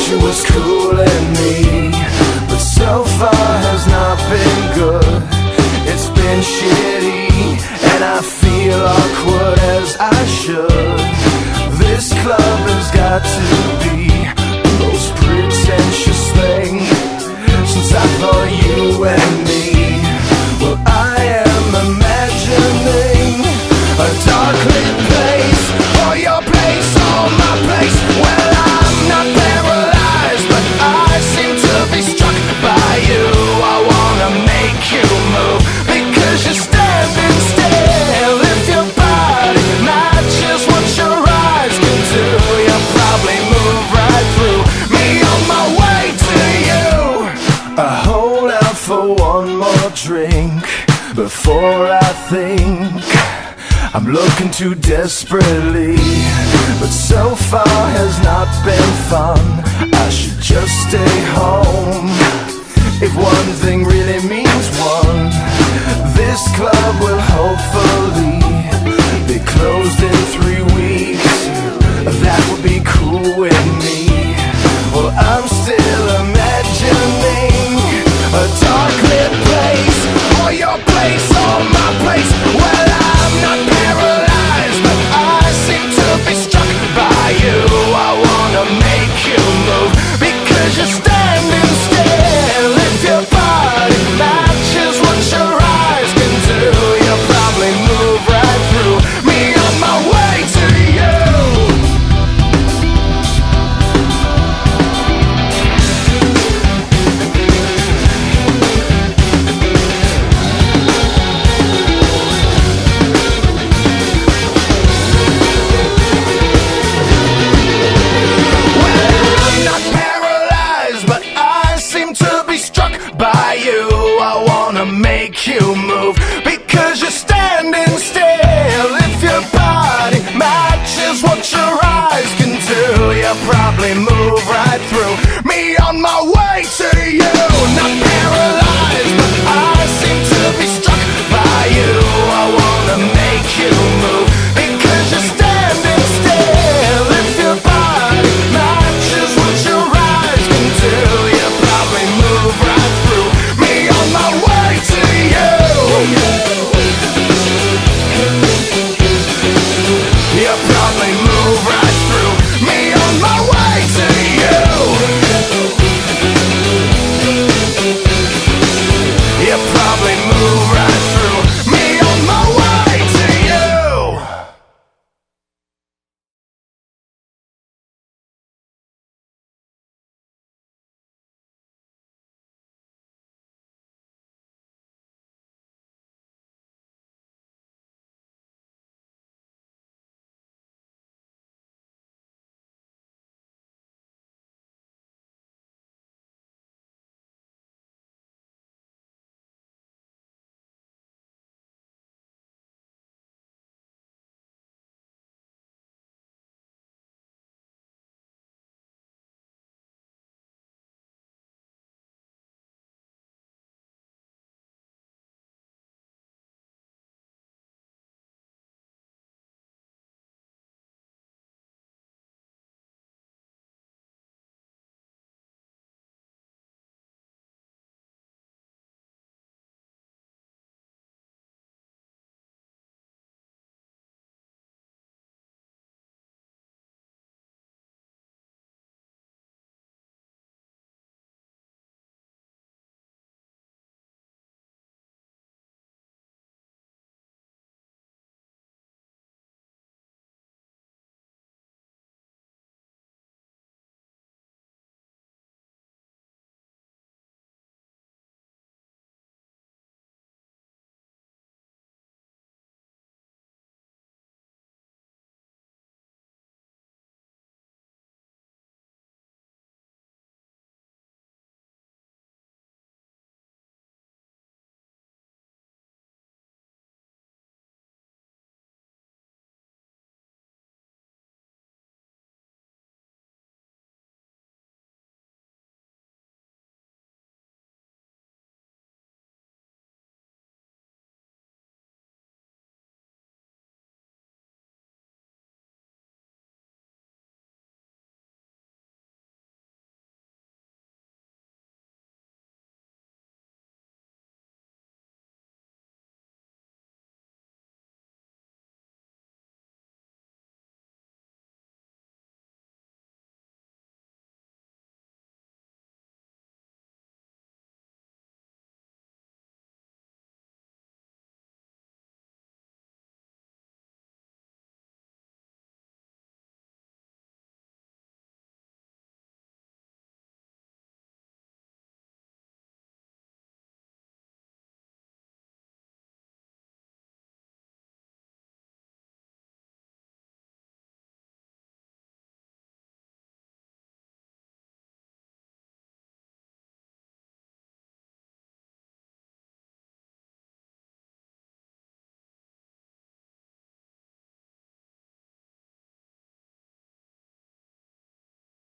she was cooling me, but so far has not been good. It's been shitty, and I feel awkward as I should. This club has got to be the most pretentious thing since I thought you and me. Well, I am imagining a dark lit place, or your place, or my place. Well, I'm not paralyzed, but I seem to be struck by you. I wanna make you move, because you're standing still. If your body matches what your eyes can do, you'll probably move right through me on my way to you. I hold out for one more drink before I think I'm looking too desperately, but so far has not been fun. I should just stay home. If one thing really means one, this club will hopefully be closed in 3 weeks. That would be cool with me. Well, I'm still imagining a dark lit place, or your place, or my place. Well, I'm not paralyzed, but I seem to be struck by you. I wanna make you move, because you're standing still. If your body matches what your eyes can do, you'll probably move right through me on my way to you. Make you move, because you're standing still. If your body matches what your eyes can do, you'll probably move right through me on my way to you. Not